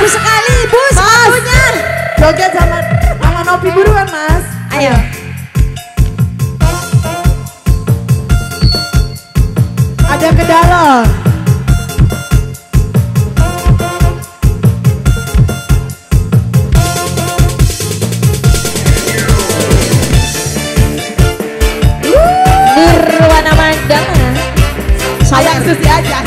Bagus sekali ibu sepatunya. Joget sama Novi buruan mas. Ayo. Ada ke dalam. Nirwana Mandala. Sayang Susi aja.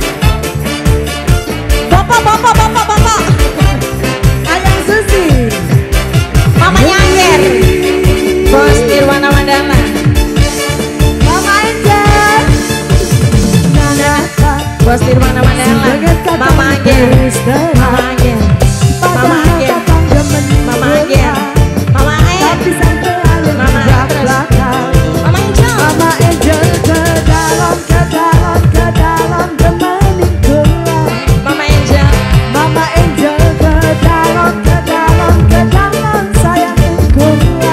Bapak. Ayang Susi. Mamanya Angger. Bos Nirwana Mandala. Mama Angel. Bos Nirwana Mandala. Mama Angger. Mama Angger. Mama Angger. Mama Angger. Mama Angger. Mama Angger. Mama Angel. Mama Angel ke dalam temaninku. Mama Angel. Mama Angel ke dalam sayangku.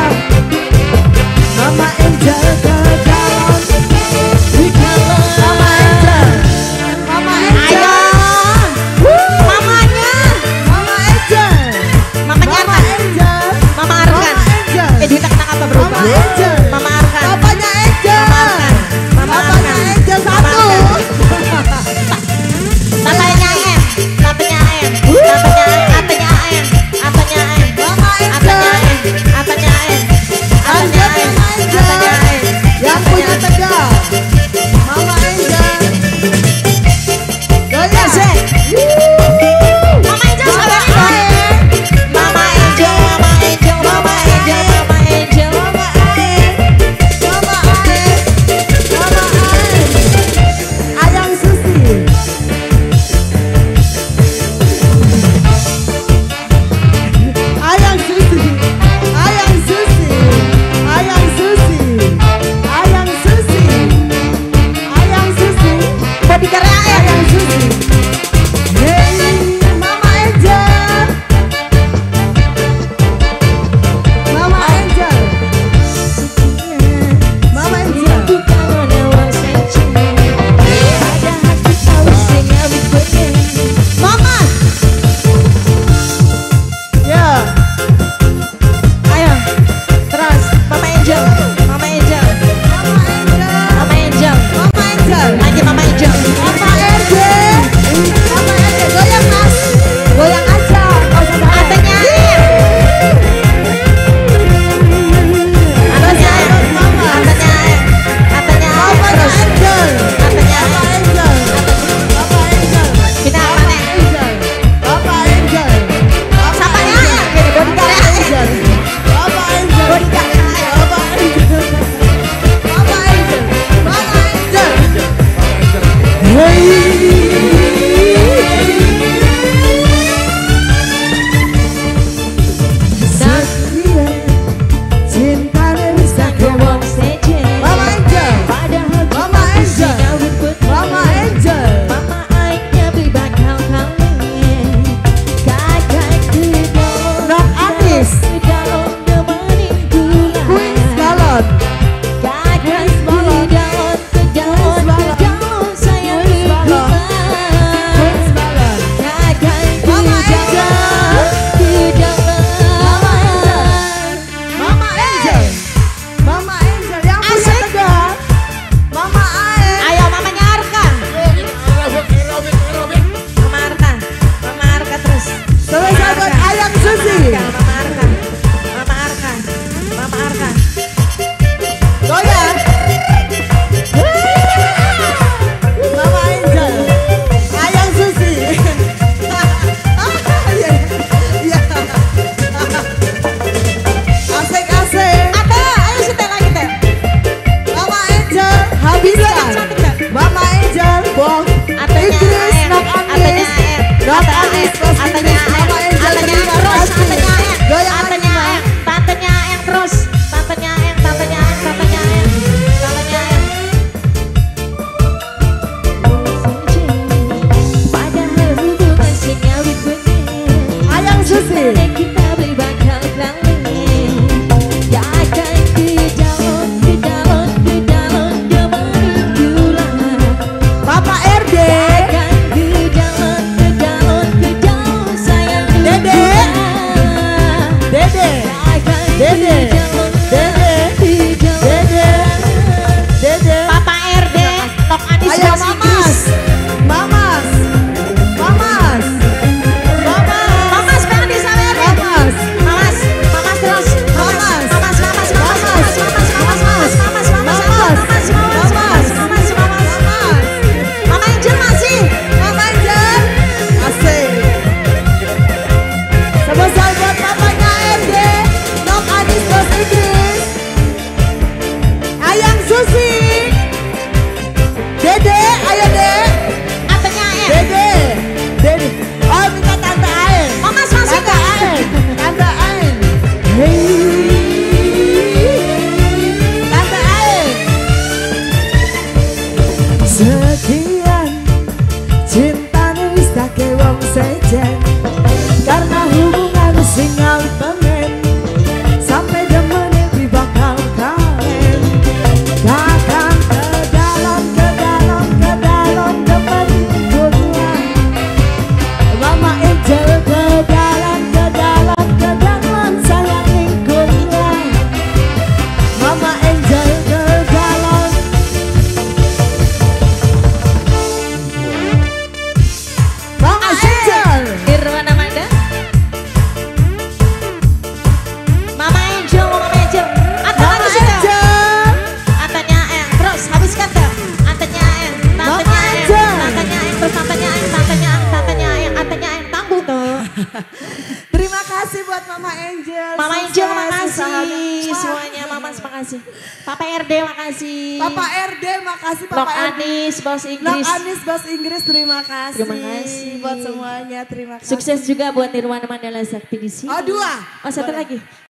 Terima kasih buat Mama Angel. Mama Angel Sukses makasih usahanya. semuanya, Mama makasih. Papa RD makasih. Papa RD makasih. Papa Nok Anis, Bos Nok Inggris. Anis, Bos Inggris, terima kasih. Terima kasih. Buat semuanya, terima kasih. Sukses juga buat Nirwana Mandala Sakti di sini. Oh, dua. Oh, satu Boleh. lagi.